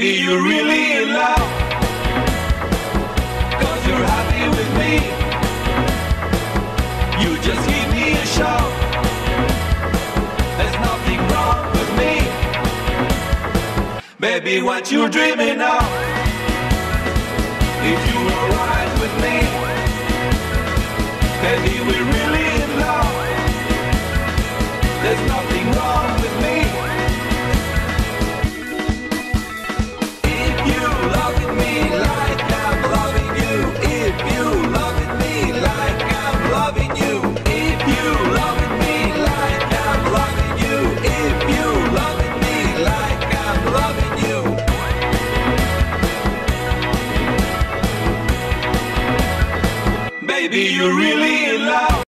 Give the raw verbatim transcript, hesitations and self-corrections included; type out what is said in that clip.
Baby, you're really in love, 'cause you're happy with me. You just give me a shout. There's nothing wrong with me. Baby, what you dreaming of? If you were right with me, baby, we're really in love. There's nothing wrong with me. If you love me like I'm loving you, if you love me like I'm loving you, if you love me like I'm loving you, if you love me like I'm loving you. Baby, you're really in love.